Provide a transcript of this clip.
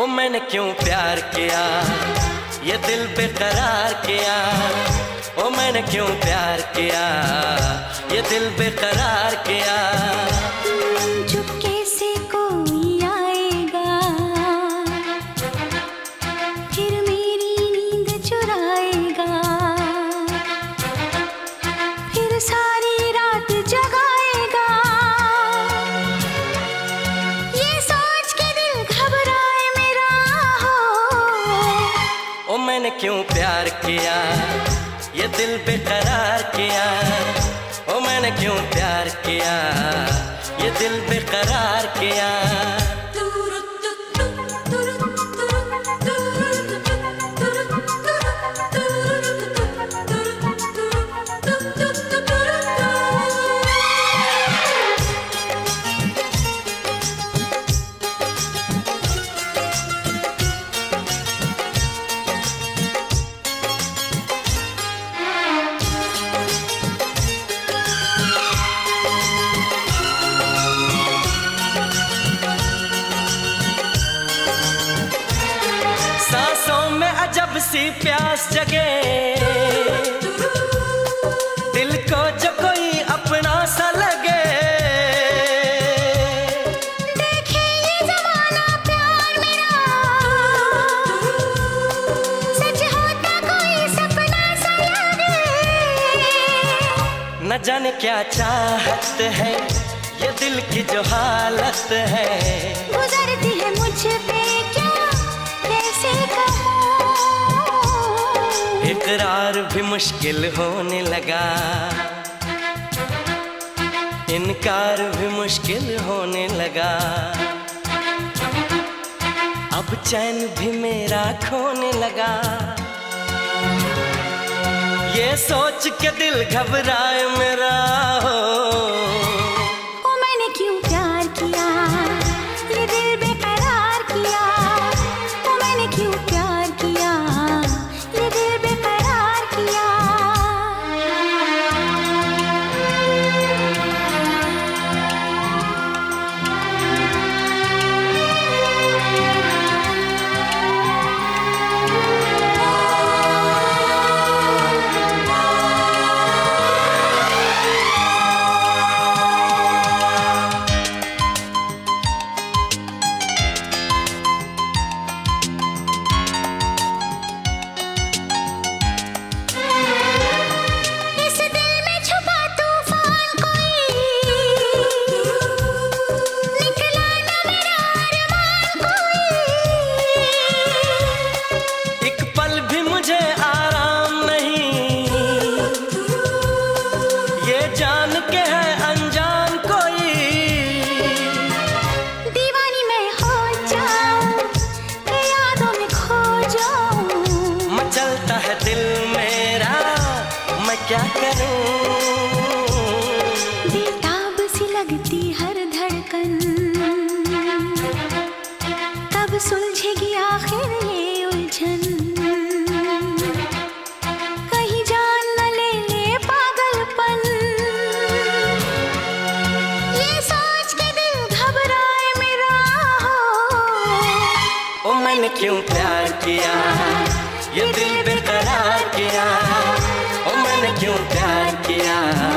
ओ मैंने क्यों प्यार किया, ये दिल बेकरार किया। ओ मैंने क्यों प्यार किया, ये दिल बेकरार किया। चुपके से कोई आएगा, फिर मेरी नींद चुराएगा, फिर सारी रात जगाएगा। ये सोच के दिल घबराए मेरा हो। ओ मैंने क्यों प्यार किया, ये दिल बेकरार किया। ओ मैंने क्यों प्यार किया, ये दिल बेकरार किया। सांसों में अजब सी प्यास जगे, दिल को जो कोई अपना सा लगे। देखे ये जमाना प्यार मेरा, सच होता कोई सपना सा लगे। न जाने क्या चाहत है, ये दिल की जो हालत है। गुजरती है मुझ पे क्या कैसे कहूँ। इकरार भी मुश्किल होने लगा, इनकार भी मुश्किल होने लगा। अब चैन भी मेरा खोने लगा। ये सोच के दिल घबराए मेरा हो। ओ मैंने क्यों प्यार किया, ये दिल बेकरार किया। ओ मैंने क्यों प्यार किया, ये दिल बेकरार किया। इस दिल में छुपा तूफान कोई, निकला ना मेरा अरमान कोई। एक पल भी मुझे आराम नहीं, ये जान के है अनजान कोई। दीवानी मैं हो जाऊं, ये यादों में खो जाऊं। मचलता है दिल मेरा, मैं क्या करूं। बेताब सी लगती हर धड़कन, कब सुलझेगी आखिर ये उलझन। कहीं जान न ले ले पागलपन, ये सोच के दिल घबराए मेरा हो। ओ मैंने क्यों प्यार किया, ये दिल बेकरार किया। ओ मैंने क्यों प्यार किया,